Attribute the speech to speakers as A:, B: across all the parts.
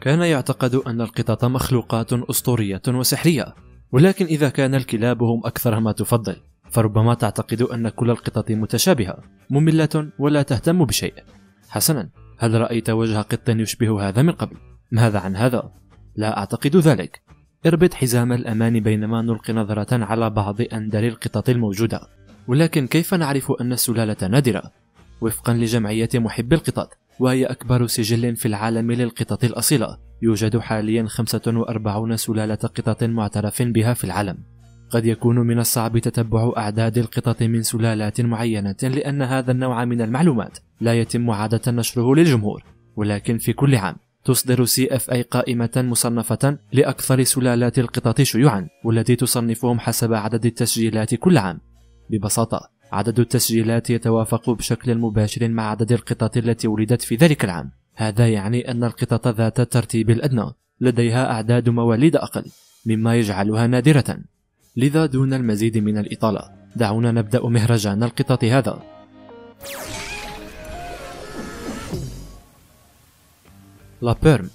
A: كان يعتقد أن القطط مخلوقات أسطورية وسحرية، ولكن إذا كان الكلاب هم أكثر ما تفضل، فربما تعتقد أن كل القطط متشابهة مملة ولا تهتم بشيء. حسنا، هل رأيت وجه قط يشبه هذا من قبل؟ ماذا عن هذا؟ لا أعتقد ذلك. اربط حزام الأمان بينما نلقي نظرة على بعض أندر القطط الموجودة. ولكن كيف نعرف أن السلالة نادرة؟ وفقا لجمعية محبي القطط، وهي أكبر سجل في العالم للقطط الأصيلة، يوجد حاليا 45 سلالة قطط معترف بها في العالم. قد يكون من الصعب تتبع أعداد القطط من سلالات معينة، لأن هذا النوع من المعلومات لا يتم عادة نشره للجمهور، ولكن في كل عام تصدر CFA قائمة مصنفة لأكثر سلالات القطط شيوعا، والتي تصنفهم حسب عدد التسجيلات كل عام. ببساطة، عدد التسجيلات يتوافق بشكل مباشر مع عدد القطط التي ولدت في ذلك العام. هذا يعني أن القطط ذات الترتيب الأدنى لديها أعداد مواليد أقل، مما يجعلها نادرة. لذا دون المزيد من الإطالة، دعونا نبدأ مهرجان القطط هذا. لا بيرم.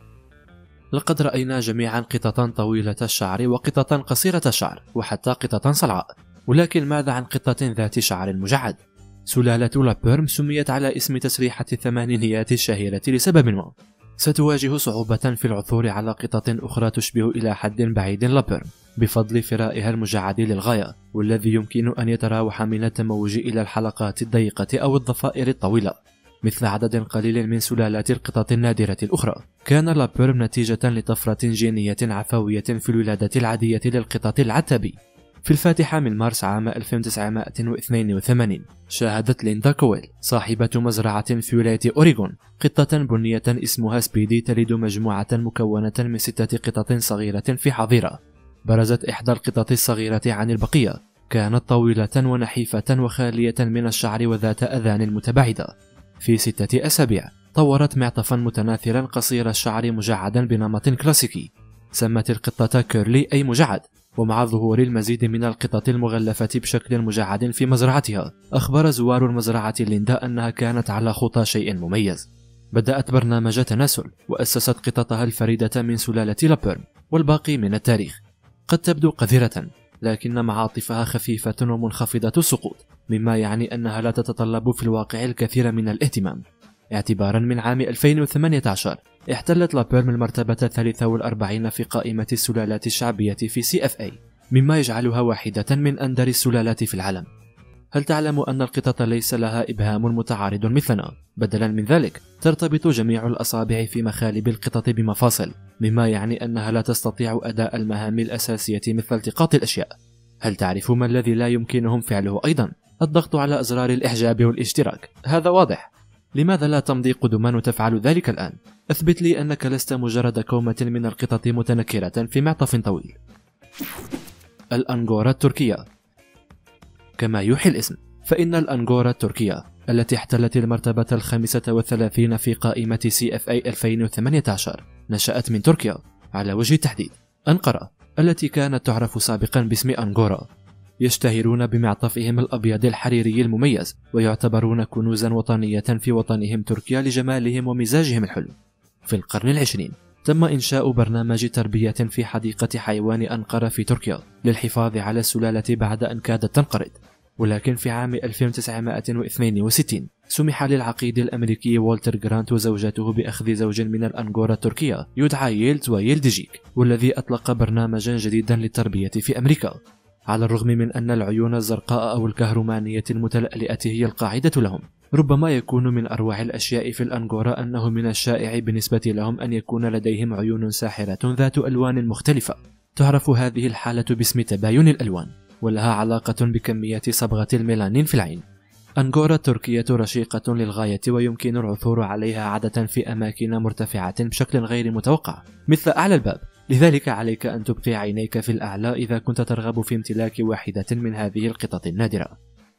A: لقد رأينا جميعا قططا طويلة الشعر وقططا قصيرة الشعر وحتى قططا صلعاء، ولكن ماذا عن قطة ذات شعر مجعد؟ سلالة لا بيرم سميت على اسم تسريحة الثمانينيات الشهيرة لسبب ما. ستواجه صعوبة في العثور على قطط أخرى تشبه إلى حد بعيد لا بيرم بفضل فرائها المجعد للغاية، والذي يمكن أن يتراوح من التموج إلى الحلقات الضيقة أو الضفائر الطويلة، مثل عدد قليل من سلالات القطط النادرة الأخرى. كان لا بيرم نتيجة لطفرة جينية عفوية في الولادة العادية للقطط العتابي. في الفاتحة من مارس عام 1982 شاهدت ليندا كويل صاحبة مزرعة في ولاية أوريغون قطة بنية اسمها سبيدي تلد مجموعة مكونة من 6 قطط صغيرة في حظيرة. برزت إحدى القطط الصغيرة عن البقية، كانت طويلة ونحيفة وخالية من الشعر وذات أذان متباعدة. في 6 أسابيع طورت معطفا متناثرا قصير الشعر مجعدا بنمط كلاسيكي. سمت القطة كيرلي أي مجعد، ومع ظهور المزيد من القطط المغلفة بشكل مجعد في مزرعتها، أخبر زوار المزرعة ليندا أنها كانت على خطى شيء مميز. بدأت برنامج تناسل وأسست قطتها الفريدة من سلالة لا بيرم، والباقي من التاريخ. قد تبدو قذرة، لكن معاطفها خفيفة ومنخفضة السقوط، مما يعني أنها لا تتطلب في الواقع الكثير من الاهتمام. اعتبارا من عام 2018 احتلت لا بيرم المرتبة 43 في قائمة السلالات الشعبية في CFA، مما يجعلها واحدة من أندر السلالات في العالم. هل تعلم أن القطط ليس لها إبهام متعارض مثلنا؟ بدلا من ذلك ترتبط جميع الأصابع في مخالب القطط بمفاصل، مما يعني أنها لا تستطيع أداء المهام الأساسية مثل التقاط الأشياء. هل تعرف ما الذي لا يمكنهم فعله أيضا؟ الضغط على أزرار الإحجاب والاشتراك. هذا واضح. لماذا لا تمضي قدما وتفعل ذلك الآن؟ أثبت لي أنك لست مجرد كومة من القطط متنكرة في معطف طويل. الأنغورا التركية. كما يوحي الاسم، فإن الأنغورا التركية التي احتلت المرتبة 35 في قائمة CFA 2018 نشأت من تركيا، على وجه التحديد أنقرة التي كانت تعرف سابقا باسم أنغورا. يشتهرون بمعطفهم الأبيض الحريري المميز، ويعتبرون كنوزا وطنية في وطنهم تركيا لجمالهم ومزاجهم الحلو. في القرن العشرين تم إنشاء برنامج تربية في حديقة حيوان أنقرة في تركيا للحفاظ على السلالة بعد أن كادت تنقرض، ولكن في عام 1962 سمح للعقيد الأمريكي والتر جرانت وزوجته بأخذ زوج من الأنغورا التركية يدعى ييلت ويلدجيك، والذي أطلق برنامجا جديدا للتربية في أمريكا. على الرغم من أن العيون الزرقاء أو الكهرومانية المتلألئة هي القاعدة لهم، ربما يكون من أروع الأشياء في الأنغورا أنه من الشائع بالنسبة لهم أن يكون لديهم عيون ساحرة ذات ألوان مختلفة. تعرف هذه الحالة باسم تباين الألوان، ولها علاقة بكمية صبغة الميلانين في العين. أنغورا التركية رشيقة للغاية، ويمكن العثور عليها عادة في أماكن مرتفعة بشكل غير متوقع مثل أعلى الباب، لذلك عليك أن تبقي عينيك في الأعلى إذا كنت ترغب في امتلاك واحدة من هذه القطط النادرة.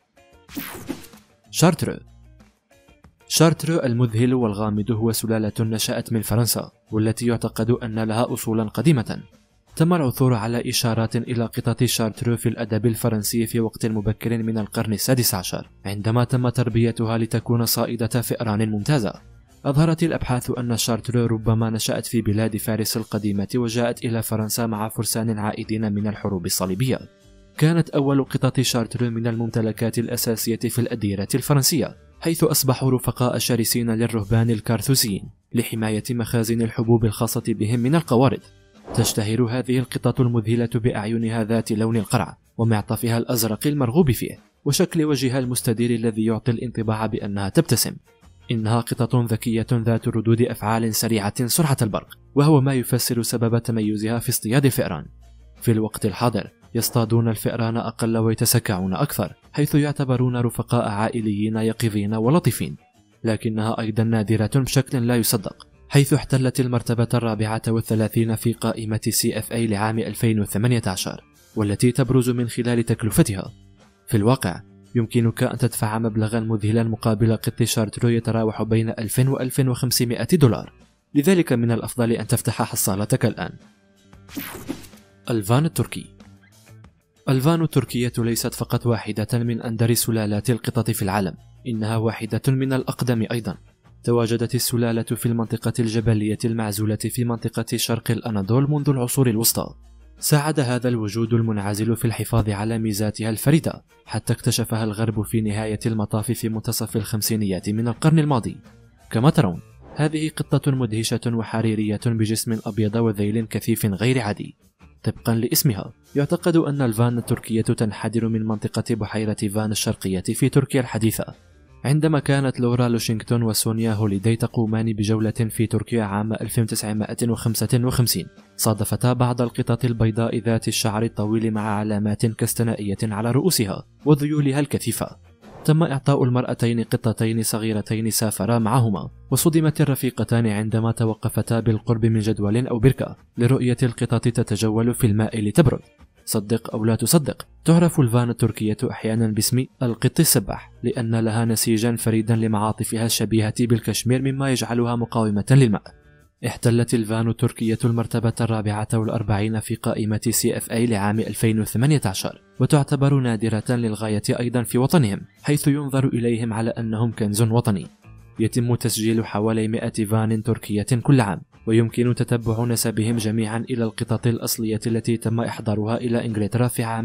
A: شارترو. شارترو المذهل والغامض هو سلالة نشأت من فرنسا، والتي يعتقد أن لها أصولا قديمة. تم العثور على إشارات إلى قطط شارترو في الأدب الفرنسي في وقت مبكر من القرن السادس عشر، عندما تم تربيتها لتكون صائدة فئران ممتازة. أظهرت الأبحاث أن شارترو ربما نشأت في بلاد فارس القديمة وجاءت إلى فرنسا مع فرسان عائدين من الحروب الصليبية. كانت أول قطط شارترو من الممتلكات الأساسية في الأديرة الفرنسية، حيث أصبحوا رفقاء شرسين للرهبان الكارثوسيين لحماية مخازن الحبوب الخاصة بهم من القوارض. تشتهر هذه القطط المذهلة بأعينها ذات لون القرع ومعطفها الأزرق المرغوب فيه وشكل وجهها المستدير الذي يعطي الانطباع بأنها تبتسم. إنها قطط ذكية ذات ردود أفعال سريعة سرعة البرق، وهو ما يفسر سبب تميزها في اصطياد الفئران. في الوقت الحاضر يصطادون الفئران أقل ويتسكعون أكثر، حيث يعتبرون رفقاء عائليين يقظين ولطيفين، لكنها أيضا نادرة بشكل لا يصدق، حيث احتلت المرتبة 34 في قائمة CFA لعام 2018، والتي تبرز من خلال تكلفتها. في الواقع يمكنك أن تدفع مبلغا مذهلا مقابل قط شارترو يتراوح بين 1000 و 1500 دولار، لذلك من الأفضل أن تفتح حصالتك الآن. الفان التركي. الفان التركية ليست فقط واحدة من أندر سلالات القطط في العالم، إنها واحدة من الأقدم أيضا. تواجدت السلالة في المنطقة الجبلية المعزولة في منطقة شرق الأناضول منذ العصور الوسطى. ساعد هذا الوجود المنعزل في الحفاظ على ميزاتها الفريدة، حتى اكتشفها الغرب في نهاية المطاف في منتصف الخمسينيات من القرن الماضي. كما ترون، هذه قطة مدهشة وحريرية بجسم أبيض وذيل كثيف غير عادي. طبقا لاسمها، يعتقد أن الفان التركية تنحدر من منطقة بحيرة فان الشرقية في تركيا الحديثة. عندما كانت لورا لوشينغتون وسونيا هوليداي تقومان بجولة في تركيا عام 1955، صادفتا بعض القطط البيضاء ذات الشعر الطويل مع علامات كاستنائية على رؤوسها وذيولها الكثيفة. تم إعطاء المرأتين قطتين صغيرتين سافرا معهما، وصدمت الرفيقتان عندما توقفتا بالقرب من جدول أو بركة لرؤية القطط تتجول في الماء لتبرد. صدق أو لا تصدق، تعرف الفان التركية أحيانا باسم القط السباح، لأن لها نسيجا فريدا لمعاطفها الشبيهة بالكشمير مما يجعلها مقاومة للماء. احتلت الفان التركية المرتبة 44 في قائمة CFA لعام 2018، وتعتبر نادرة للغاية أيضا في وطنهم، حيث ينظر إليهم على أنهم كنز وطني. يتم تسجيل حوالي 100 فان تركية كل عام، ويمكن تتبع نسبهم جميعا إلى القطط الأصلية التي تم إحضارها إلى إنجلترا في عام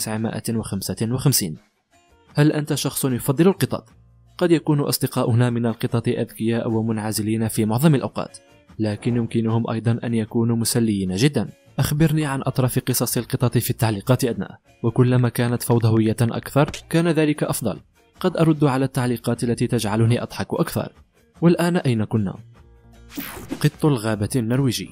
A: 1955. هل أنت شخص يفضل القطط؟ قد يكون أصدقاؤنا من القطط أذكياء ومنعزلين في معظم الأوقات، لكن يمكنهم أيضا أن يكونوا مسليين جدا. أخبرني عن أطرف قصص القطط في التعليقات أدنى، وكلما كانت فوضوية أكثر كان ذلك أفضل. قد أرد على التعليقات التي تجعلني أضحك أكثر. والآن أين كنا؟ قط الغابة النرويجي.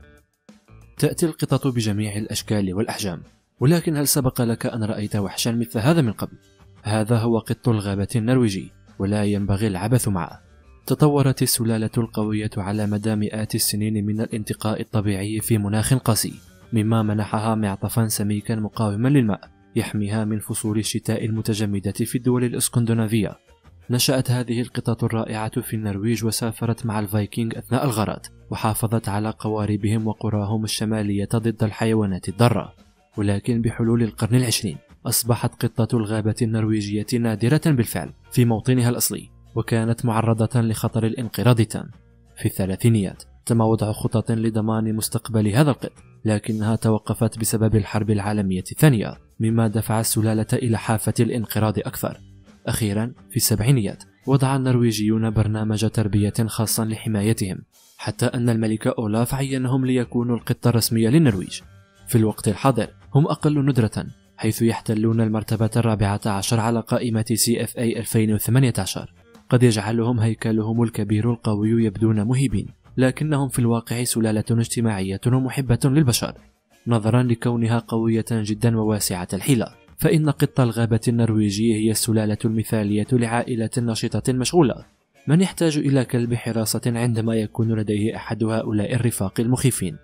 A: تأتي القطط بجميع الأشكال والأحجام، ولكن هل سبق لك أن رأيت وحشا مثل هذا من قبل؟ هذا هو قط الغابة النرويجي، ولا ينبغي العبث معه. تطورت السلالة القوية على مدى مئات السنين من الانتقاء الطبيعي في مناخ قاسي، مما منحها معطفا سميكا مقاوما للماء يحميها من فصول الشتاء المتجمدة في الدول الإسكندنافية. نشأت هذه القطط الرائعة في النرويج وسافرت مع الفايكنج أثناء الغارات، وحافظت على قواربهم وقراهم الشمالية ضد الحيوانات الضارة. ولكن بحلول القرن العشرين أصبحت قطة الغابة النرويجية نادرة بالفعل في موطنها الأصلي، وكانت معرضة لخطر الانقراض التام. في الثلاثينيات تم وضع خطط لضمان مستقبل هذا القط، لكنها توقفت بسبب الحرب العالمية الثانية، مما دفع السلالة إلى حافة الانقراض أكثر. أخيرا في السبعينيات وضع النرويجيون برنامج تربية خاصا لحمايتهم، حتى أن الملك أولاف عينهم ليكونوا القط الرسمي للنرويج. في الوقت الحاضر هم أقل ندرة، حيث يحتلون المرتبة 14 على قائمة CFA 2018. قد يجعلهم هيكلهم الكبير القوي يبدون مهيبين، لكنهم في الواقع سلالة اجتماعية ومحبة للبشر. نظرا لكونها قوية جدا وواسعة الحيلة، فإن قط الغابة النرويجي هي السلالة المثالية لعائلة نشطة مشغولة. من يحتاج إلى كلب حراسة عندما يكون لديه أحد هؤلاء الرفاق المخيفين؟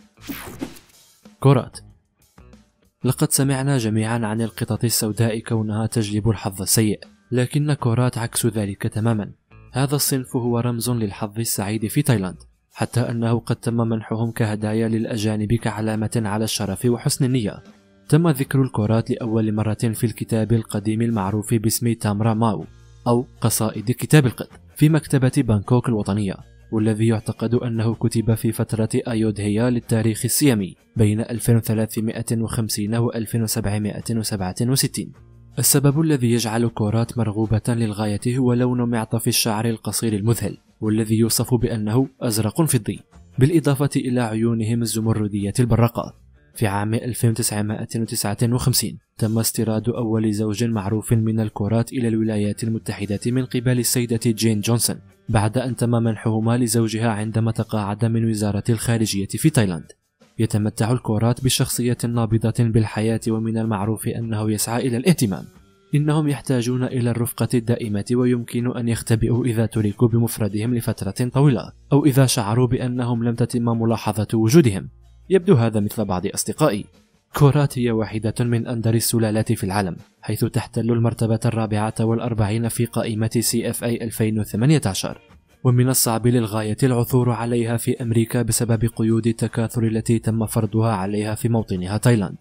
A: كورات. لقد سمعنا جميعا عن القطط السوداء كونها تجلب الحظ السيء، لكن كورات عكس ذلك تماما. هذا الصنف هو رمز للحظ السعيد في تايلاند، حتى أنه قد تم منحهم كهدايا للأجانب كعلامة على الشرف وحسن النية. تم ذكر الكورات لأول مرة في الكتاب القديم المعروف باسم تامرا ماو، أو قصائد كتاب القط، في مكتبة بانكوك الوطنية، والذي يعتقد أنه كتب في فترة أيودهيا للتاريخ السيامي بين 2350 و 2767. السبب الذي يجعل كورات مرغوبة للغاية هو لون معطف الشعر القصير المذهل، والذي يوصف بأنه أزرق فضي، بالإضافة إلى عيونهم الزمردية البراقة. في عام 1959 تم استيراد أول زوج معروف من الكورات إلى الولايات المتحدة من قبل السيدة جين جونسون، بعد أن تم منحهما لزوجها عندما تقاعد من وزارة الخارجية في تايلاند. يتمتع الكورات بشخصية نابضة بالحياة، ومن المعروف أنه يسعى إلى الاهتمام. إنهم يحتاجون إلى الرفقة الدائمة، ويمكن أن يختبئوا إذا تركوا بمفردهم لفترة طويلة، أو إذا شعروا بأنهم لم تتم ملاحظة وجودهم. يبدو هذا مثل بعض أصدقائي. كورات هي واحدة من أندر السلالات في العالم، حيث تحتل المرتبة 44 في قائمة CFA 2018، ومن الصعب للغاية العثور عليها في أمريكا بسبب قيود التكاثر التي تم فرضها عليها في موطنها تايلاند.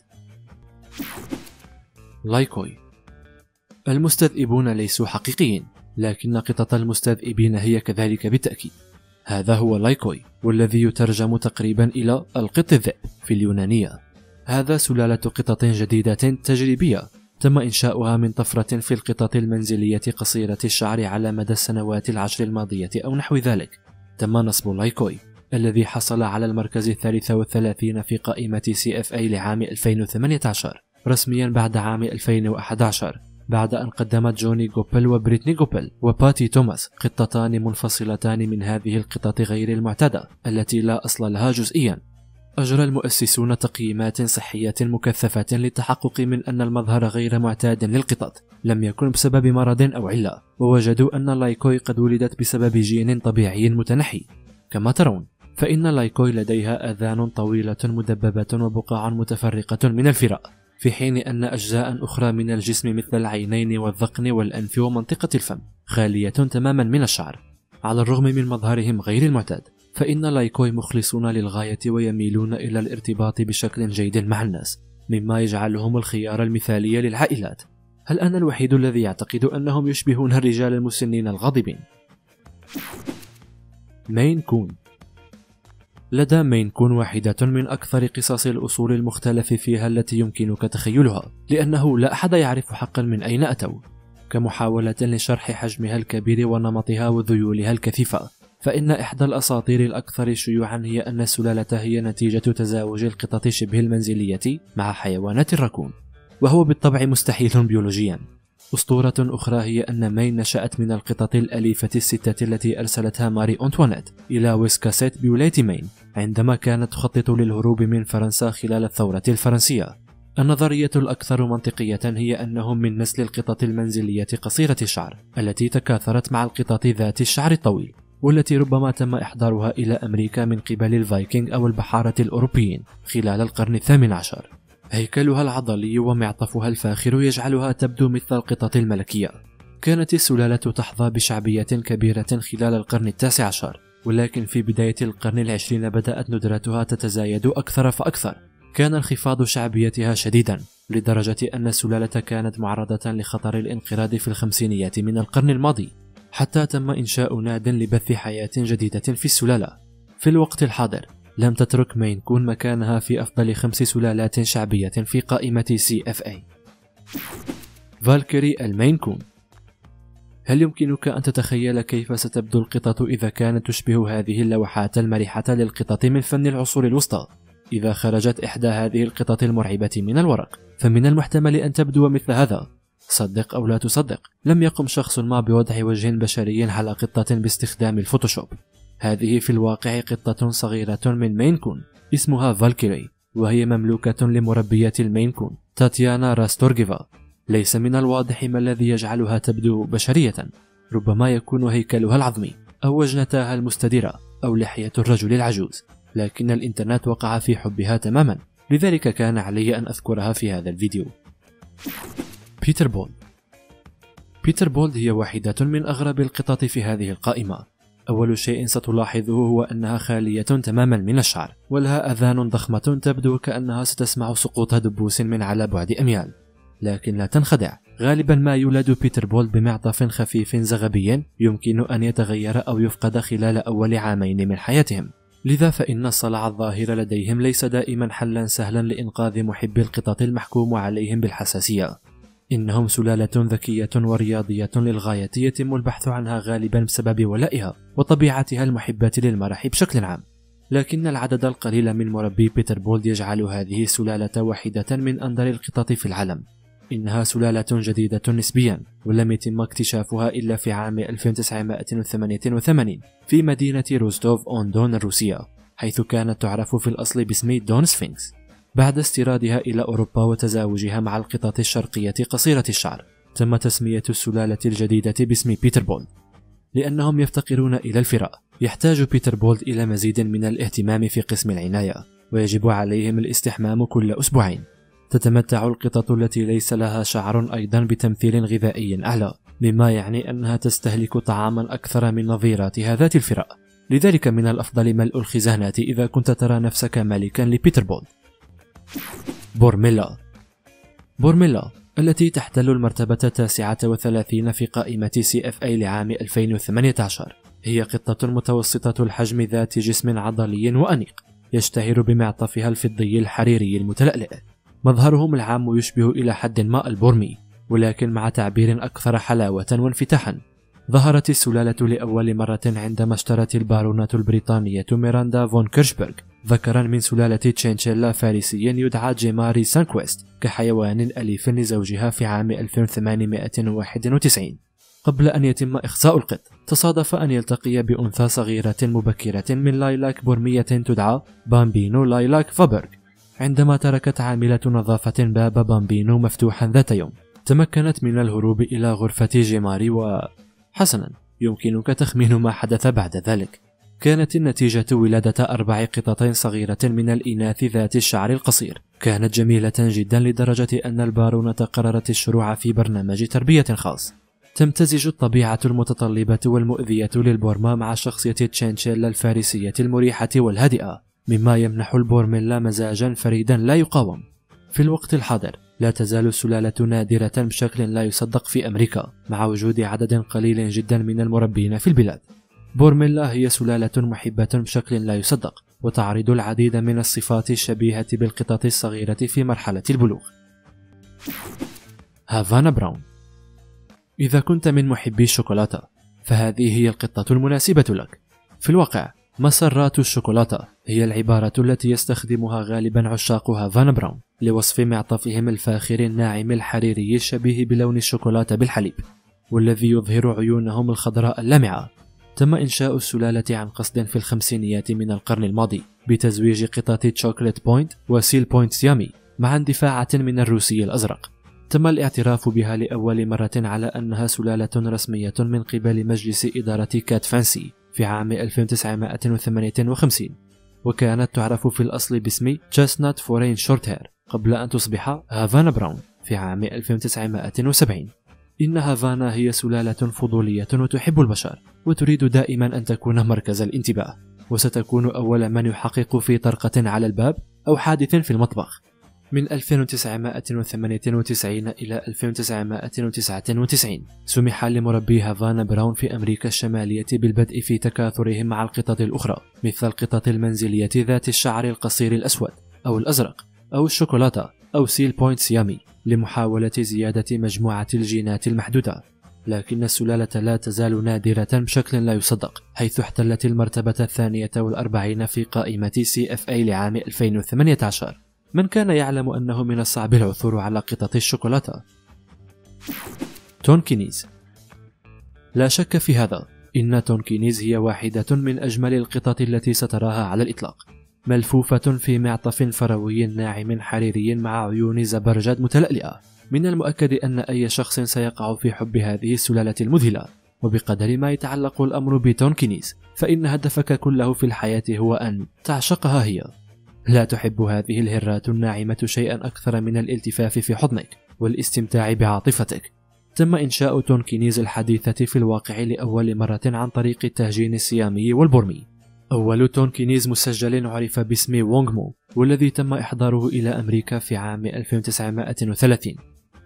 A: لايكوي. المستذئبون ليسوا حقيقيين، لكن قطط المستذئبين هي كذلك بالتأكيد. هذا هو لايكوي، والذي يترجم تقريبا إلى القط الذئب في اليونانية. هذا سلالة قطط جديدة تجريبية تم إنشاؤها من طفرة في القطط المنزلية قصيرة الشعر على مدى السنوات العشر الماضية أو نحو ذلك. تم نصب لايكوي الذي حصل على المركز 33 في قائمة CFA لعام 2018 رسميا بعد عام 2011، بعد أن قدمت جوني جوبل وبريتني جوبل وباتي توماس قطتان منفصلتان من هذه القطط غير المعتادة التي لا أصل لها جزئيا. أجرى المؤسسون تقييمات صحية مكثفة للتحقق من أن المظهر غير معتاد للقطط لم يكن بسبب مرض أو علة، ووجدوا أن لايكوي قد ولدت بسبب جين طبيعي متنحي. كما ترون فإن لايكوي لديها آذان طويلة مدببة وبقاع متفرقة من الفراء، في حين أن أجزاء أخرى من الجسم مثل العينين والذقن والأنف ومنطقة الفم خالية تماما من الشعر. على الرغم من مظهرهم غير المعتاد، فإن لايكوي مخلصون للغاية ويميلون إلى الارتباط بشكل جيد مع الناس، مما يجعلهم الخيار المثالي للعائلات. هل أنا الوحيد الذي يعتقد أنهم يشبهون الرجال المسنين الغاضبين؟ مين كون. لدى مين كون واحدة من أكثر قصص الأصول المختلف فيها التي يمكنك تخيلها، لأنه لا أحد يعرف حقا من أين أتوا. كمحاولة لشرح حجمها الكبير ونمطها وذيولها الكثيفة، فإن إحدى الأساطير الأكثر شيوعا هي أن السلالة هي نتيجة تزاوج القطط شبه المنزلية مع حيوانات الراكون، وهو بالطبع مستحيل بيولوجيا. أسطورة أخرى هي أن مين نشأت من القطط الأليفة الستة التي أرسلتها ماري أنطوانيت إلى ويسكاسيت بولاية مين عندما كانت تخطط للهروب من فرنسا خلال الثورة الفرنسية. النظرية الأكثر منطقية هي أنهم من نسل القطط المنزلية قصيرة الشعر التي تكاثرت مع القطط ذات الشعر الطويل، والتي ربما تم إحضارها إلى أمريكا من قبل الفايكنج أو البحارة الأوروبيين خلال القرن ال18. هيكلها العضلي ومعطفها الفاخر يجعلها تبدو مثل القطط الملكية. كانت السلالة تحظى بشعبية كبيرة خلال القرن ال19، ولكن في بداية القرن العشرين بدأت ندرتها تتزايد أكثر فأكثر. كان انخفاض شعبيتها شديدا لدرجة أن السلالة كانت معرضة لخطر الانقراض في الخمسينيات من القرن الماضي، حتى تم إنشاء ناد لبث حياة جديدة في السلالة. في الوقت الحاضر لم تترك مين كون مكانها في أفضل 5 سلالات شعبية في قائمة CFA. فالكيري المين كون. هل يمكنك أن تتخيل كيف ستبدو القطط إذا كانت تشبه هذه اللوحات المرحة للقطط من فن العصور الوسطى؟ إذا خرجت إحدى هذه القطط المرعبة من الورق، فمن المحتمل أن تبدو مثل هذا. صدق أو لا تصدق، لم يقم شخص ما بوضع وجه بشري على قطة باستخدام الفوتوشوب. هذه في الواقع قطة صغيرة من مين كون اسمها فالكيري، وهي مملوكة لمربية المين كون تاتيانا راستورغيفا. ليس من الواضح ما الذي يجعلها تبدو بشرية، ربما يكون هيكلها العظمي أو وجنتها المستديرة أو لحية الرجل العجوز، لكن الإنترنت وقع في حبها تماما، لذلك كان علي أن أذكرها في هذا الفيديو. بيتر بولد. بيتر بولد هي واحدة من أغرب القطط في هذه القائمة. أول شيء ستلاحظه هو أنها خالية تماما من الشعر، ولها أذان ضخمة تبدو كأنها ستسمع سقوط دبوس من على بعد أميال. لكن لا تنخدع، غالبا ما يولد بيتر بولد بمعطف خفيف زغبي يمكن أن يتغير أو يفقد خلال أول عامين من حياتهم، لذا فإن الصلع الظاهر لديهم ليس دائما حلا سهلا لإنقاذ محبي القطط المحكوم عليهم بالحساسية. إنهم سلالة ذكية ورياضية للغاية يتم البحث عنها غالبا بسبب ولائها وطبيعتها المحبة للمرح بشكل عام، لكن العدد القليل من مربي بيتر بولد يجعل هذه السلالة واحدة من أندر القطط في العالم. إنها سلالة جديدة نسبيا ولم يتم اكتشافها إلا في عام 1988 في مدينة روستوف أون دون الروسية، حيث كانت تعرف في الأصل باسم دون سفينكس. بعد استيرادها إلى أوروبا وتزاوجها مع القطط الشرقية قصيرة الشعر، تم تسمية السلالة الجديدة باسم بيتر بولد. لأنهم يفتقرون إلى الفراء، يحتاج بيتر بولد إلى مزيد من الاهتمام في قسم العناية، ويجب عليهم الاستحمام كل أسبوعين. تتمتع القطط التي ليس لها شعر أيضا بتمثيل غذائي أعلى، مما يعني أنها تستهلك طعاما أكثر من نظيراتها ذات الفراء، لذلك من الأفضل ملء الخزانات إذا كنت ترى نفسك مالكا لبيتر بولد. بورميلا التي تحتل المرتبة 39 في قائمة CFA لعام 2018 هي قطة متوسطة الحجم ذات جسم عضلي وأنيق، يشتهر بمعطفها الفضي الحريري المتلألئ. مظهرهم العام يشبه إلى حد ما البورمي، ولكن مع تعبير أكثر حلاوة وانفتاحا. ظهرت السلالة لأول مرة عندما اشترت البارونة البريطانية ميراندا فون كيرشبرغ ذكرا من سلالة تشينشيلا فارسي يدعى جيماري سانكويست كحيوان أليف لزوجها في عام 1891. قبل أن يتم إخصاء القط، تصادف أن يلتقي بأنثى صغيرة مبكرة من لايلاك بورمية تدعى بامبينو لايلاك فابرغ. عندما تركت عاملة نظافة باب بامبينو مفتوحا ذات يوم، تمكنت من الهروب إلى غرفة جيماري حسنا، يمكنك تخمين ما حدث بعد ذلك. كانت النتيجة ولادة 4 قطط صغيرة من الإناث ذات الشعر القصير. كانت جميلة جدا لدرجة أن البارونة قررت الشروع في برنامج تربية خاص. تمتزج الطبيعة المتطلبة والمؤذية للبورما مع شخصية تشينشيلا الفارسية المريحة والهادئة، مما يمنح البورميلا مزاجا فريدا لا يقاوم. في الوقت الحاضر لا تزال السلالة نادرة بشكل لا يصدق في أمريكا، مع وجود عدد قليل جدا من المربين في البلاد. بورميلا هي سلالة محبة بشكل لا يصدق، وتعرض العديد من الصفات الشبيهة بالقطط الصغيرة في مرحلة البلوغ. هافانا براون. إذا كنت من محبي الشوكولاتة فهذه هي القطة المناسبة لك. في الواقع مسرات الشوكولاتة هي العبارة التي يستخدمها غالبا عشاق هافانا براون لوصف معطفهم الفاخر الناعم الحريري الشبيه بلون الشوكولاتة بالحليب، والذي يظهر عيونهم الخضراء اللامعة. تم إنشاء السلالة عن قصد في الخمسينيات من القرن الماضي بتزويج قطط تشوكلت بوينت وسيل بوينت سيامي مع اندفاعة من الروسي الأزرق. تم الاعتراف بها لأول مرة على أنها سلالة رسمية من قبل مجلس إدارة كات فانسي في عام 1958، وكانت تعرف في الأصل باسم تشيستنات فورين شورت هير قبل أن تصبح هافانا براون في عام 1970. إن هافانا هي سلالة فضولية وتحب البشر، وتريد دائما أن تكون مركز الانتباه، وستكون أول من يحقق في طرقة على الباب أو حادث في المطبخ. من 1998 إلى 1999 سمح لمربي هافانا براون في أمريكا الشمالية بالبدء في تكاثرهم مع القطط الأخرى، مثل القطط المنزلية ذات الشعر القصير الأسود أو الأزرق أو الشوكولاتة أو سيل بوينت سيامي، لمحاولة زيادة مجموعة الجينات المحدودة. لكن السلالة لا تزال نادرة بشكل لا يصدق، حيث احتلت المرتبة 42 في قائمة CFA لعام 2018. من كان يعلم أنه من الصعب العثور على قطط الشوكولاتة؟ تونكينيز. لا شك في هذا، إن تونكينيز هي واحدة من أجمل القطط التي ستراها على الإطلاق، ملفوفة في معطف فروي ناعم حريري مع عيون زبرجد متلألئة. من المؤكد أن أي شخص سيقع في حب هذه السلالة المذهلة، وبقدر ما يتعلق الأمر بتونكينيز فإن هدفك كله في الحياة هو أن تعشقها هي. لا تحب هذه الهرات الناعمة شيئا أكثر من الالتفاف في حضنك والاستمتاع بعاطفتك. تم إنشاء تونكينيز الحديثة في الواقع لأول مرة عن طريق التهجين السيامي والبورمي. أول تونكينيز مسجل عرف باسم وونغمو، والذي تم إحضاره إلى أمريكا في عام 1930،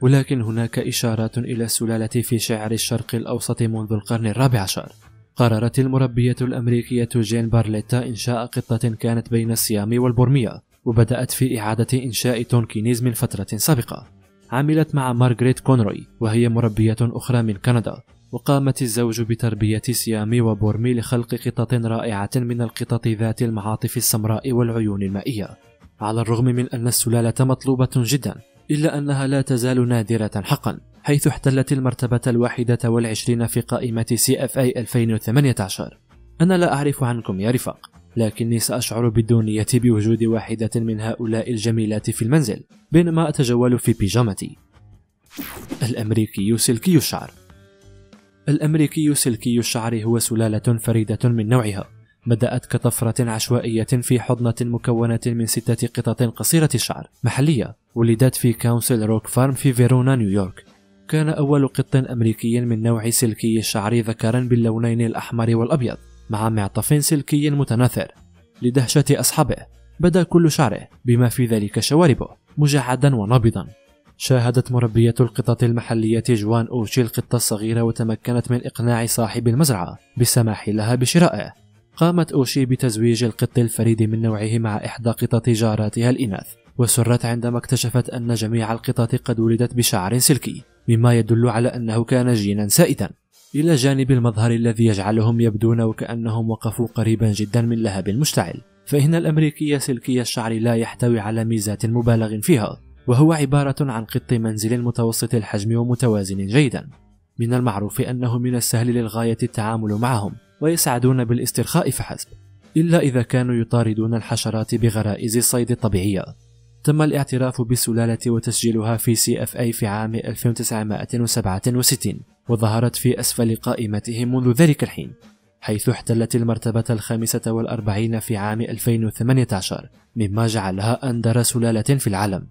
A: ولكن هناك إشارات إلى السلالة في شعر الشرق الأوسط منذ القرن الرابع عشر. قررت المربية الأمريكية جين بارليتا إنشاء قطة كانت بين الصيام والبرمية، وبدأت في إعادة إنشاء تونكينيز من فترة سابقة. عملت مع مارغريت كونروي وهي مربية أخرى من كندا، وقامت الزوج بتربية سيامي وبورمي لخلق قطط رائعة من القطط ذات المعاطف السمراء والعيون المائية. على الرغم من أن السلالة مطلوبة جدا، إلا أنها لا تزال نادرة حقا، حيث احتلت المرتبة 21 في قائمة CFA 2018. أنا لا أعرف عنكم يا رفاق، لكني سأشعر بالدونية بوجود واحدة من هؤلاء الجميلات في المنزل بينما أتجول في بيجامتي. الأمريكي سلكي الشعر. الأمريكي سلكي الشعر هو سلالة فريدة من نوعها، بدأت كطفرة عشوائية في حضنة مكونة من 6 قطط قصيرة الشعر محلية، ولدت في كونسل روك فارم في فيرونا نيويورك. كان أول قط أمريكي من نوع سلكي الشعر ذكرا باللونين الأحمر والأبيض مع معطف سلكي متناثر. لدهشة أصحابه بدا كل شعره بما في ذلك شواربه مجعدا ونابضا. شاهدت مربية القطط المحلية جوان أوشي القطة الصغيرة وتمكنت من إقناع صاحب المزرعة بالسماح لها بشرائه. قامت أوشي بتزويج القط الفريد من نوعه مع إحدى قطط جاراتها الإناث، وسرت عندما اكتشفت أن جميع القطط قد ولدت بشعر سلكي، مما يدل على أنه كان جينا سائدا، إلى جانب المظهر الذي يجعلهم يبدون وكأنهم وقفوا قريبا جدا من لهب مشتعل. فإن الأمريكي سلكي الشعر لا يحتوي على ميزات مبالغ فيها، وهو عبارة عن قط منزل متوسط الحجم ومتوازن جيدا. من المعروف أنه من السهل للغاية التعامل معهم، ويسعدون بالاسترخاء فحسب، إلا إذا كانوا يطاردون الحشرات بغرائز الصيد الطبيعية. تم الاعتراف بالسلالة وتسجيلها في CFA في عام 1967، وظهرت في أسفل قائمتهم منذ ذلك الحين، حيث احتلت المرتبة 45 في عام 2018، مما جعلها أندر سلالة في العالم.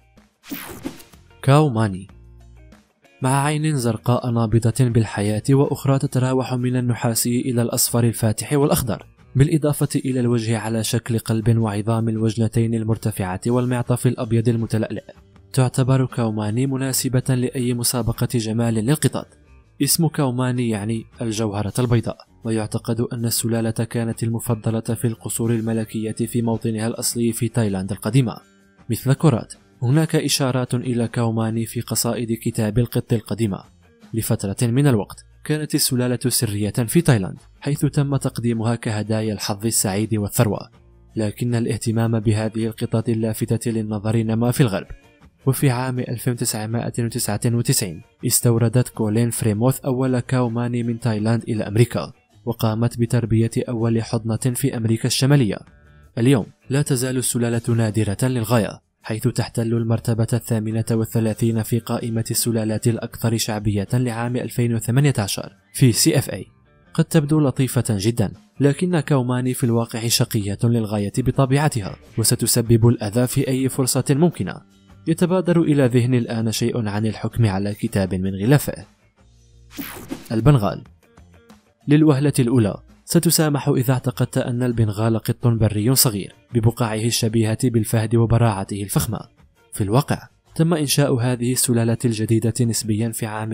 A: كاو ماني. مع عين زرقاء نابضة بالحياة وأخرى تتراوح من النحاسي إلى الأصفر الفاتح والأخضر، بالإضافة إلى الوجه على شكل قلب وعظام الوجنتين المرتفعة والمعطف الأبيض المتلألئ، تعتبر كاوماني مناسبة لأي مسابقة جمال للقطط. اسم كاوماني يعني الجوهرة البيضاء، ويعتقد أن السلالة كانت المفضلة في القصور الملكية في موطنها الأصلي في تايلاند القديمة. مثل كرات، هناك إشارات إلى كاوماني في قصائد كتاب القط القديمة. لفترة من الوقت كانت السلالة سرية في تايلاند، حيث تم تقديمها كهدايا الحظ السعيد والثروة، لكن الاهتمام بهذه القطط اللافتة للنظر نما في الغرب. وفي عام 1999 استوردت كولين فريموث أول كاوماني من تايلاند إلى أمريكا، وقامت بتربية أول حضنة في أمريكا الشمالية. اليوم لا تزال السلالة نادرة للغاية، حيث تحتل المرتبة 38 في قائمة السلالات الأكثر شعبية لعام 2018 في CFA. قد تبدو لطيفة جدا، لكن كاوماني في الواقع شقية للغاية بطبيعتها، وستسبب الأذى في أي فرصة ممكنة. يتبادر إلى ذهني الآن شيء عن الحكم على كتاب من غلافه. البنغال. للوهلة الأولى ستسامح إذا اعتقدت أن البنغال قط بري صغير ببقعه الشبيهة بالفهد وبراعته الفخمة. في الواقع تم إنشاء هذه السلالة الجديدة نسبيا في عام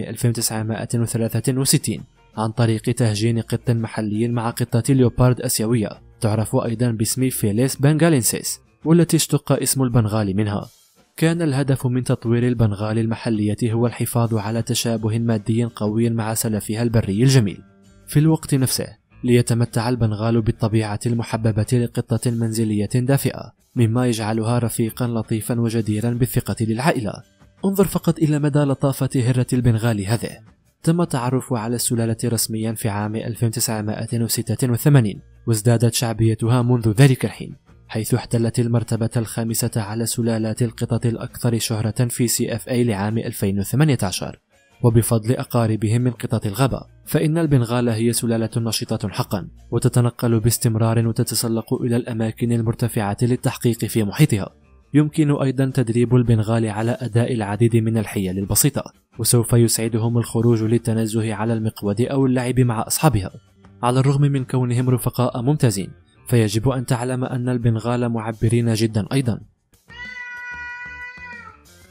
A: 1963 عن طريق تهجين قط محلي مع قطة ليوبارد أسيوية تعرف أيضا باسم فيليس بنغالينسيس، والتي اشتق اسم البنغال منها. كان الهدف من تطوير البنغال المحلية هو الحفاظ على تشابه مادي قوي مع سلفها البري الجميل. في الوقت نفسه ليتمتع البنغال بالطبيعة المحببة لقطة منزلية دافئة، مما يجعلها رفيقا لطيفا وجديرا بالثقة للعائلة. انظر فقط إلى مدى لطافة هرة البنغال هذه. تم التعرف على السلالة رسميا في عام 1986، وازدادت شعبيتها منذ ذلك الحين، حيث احتلت المرتبة 5 على سلالات القطط الأكثر شهرة في CFA لعام 2018. وبفضل أقاربهم من قطط الغابة، فإن البنغال هي سلالة نشطة حقا، وتتنقل باستمرار وتتسلق إلى الأماكن المرتفعة للتحقيق في محيطها. يمكن أيضا تدريب البنغال على أداء العديد من الحيل البسيطة، وسوف يسعدهم الخروج للتنزه على المقود أو اللعب مع أصحابها. على الرغم من كونهم رفقاء ممتازين، فيجب أن تعلم أن البنغال معبرين جدا أيضا.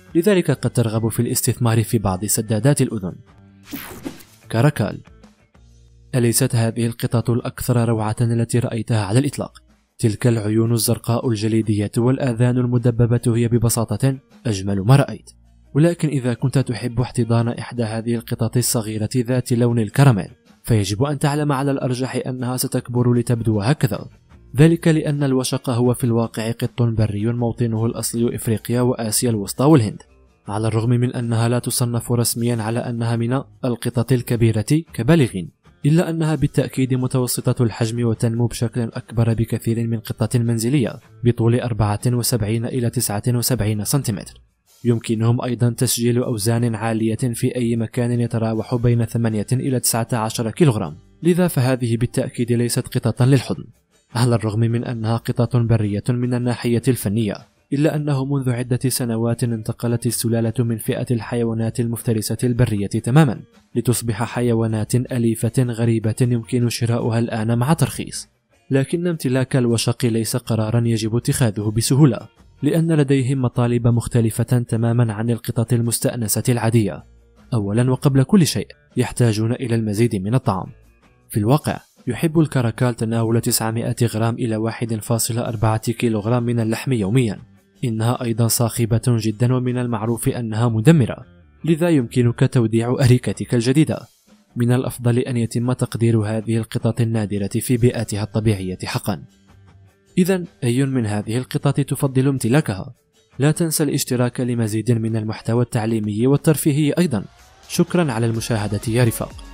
A: لذلك قد ترغب في الاستثمار في بعض سدادات الأذن. كاراكال. أليست هذه القطط الأكثر روعة التي رأيتها على الإطلاق؟ تلك العيون الزرقاء الجليدية والآذان المدببة هي ببساطة أجمل ما رأيت. ولكن إذا كنت تحب احتضان إحدى هذه القطط الصغيرة ذات لون الكراميل، فيجب أن تعلم على الأرجح أنها ستكبر لتبدو هكذا، ذلك لأن الوشق هو في الواقع قط بري موطنه الأصلي إفريقيا وآسيا الوسطى والهند، على الرغم من أنها لا تصنف رسميا على أنها من القطط الكبيرة كبالغين، إلا أنها بالتأكيد متوسطة الحجم وتنمو بشكل أكبر بكثير من قطة منزلية بطول 74 إلى 79 سنتيمتر. يمكنهم أيضا تسجيل أوزان عالية في أي مكان يتراوح بين 8 إلى 19 كيلوغرام، لذا فهذه بالتأكيد ليست قطة للحضن، على الرغم من أنها قطة برية من الناحية الفنية، إلا أنه منذ عدة سنوات انتقلت السلالة من فئة الحيوانات المفترسة البرية تماما لتصبح حيوانات أليفة غريبة يمكن شراؤها الآن مع ترخيص. لكن امتلاك الوشق ليس قرارا يجب اتخاذه بسهولة، لأن لديهم مطالب مختلفة تماما عن القطط المستأنسة العادية. أولا وقبل كل شيء يحتاجون إلى المزيد من الطعام. في الواقع يحب الكاراكال تناول 900 غرام إلى 1.4 كيلوغرام من اللحم يوميا. إنها أيضا صاخبة جدا، ومن المعروف أنها مدمرة، لذا يمكنك توديع أريكتك الجديدة. من الأفضل أن يتم تقدير هذه القطط النادرة في بيئتها الطبيعية حقا. إذن أي من هذه القطط تفضل امتلاكها؟ لا تنسى الاشتراك لمزيد من المحتوى التعليمي والترفيهي أيضا. شكرا على المشاهدة يا رفاق.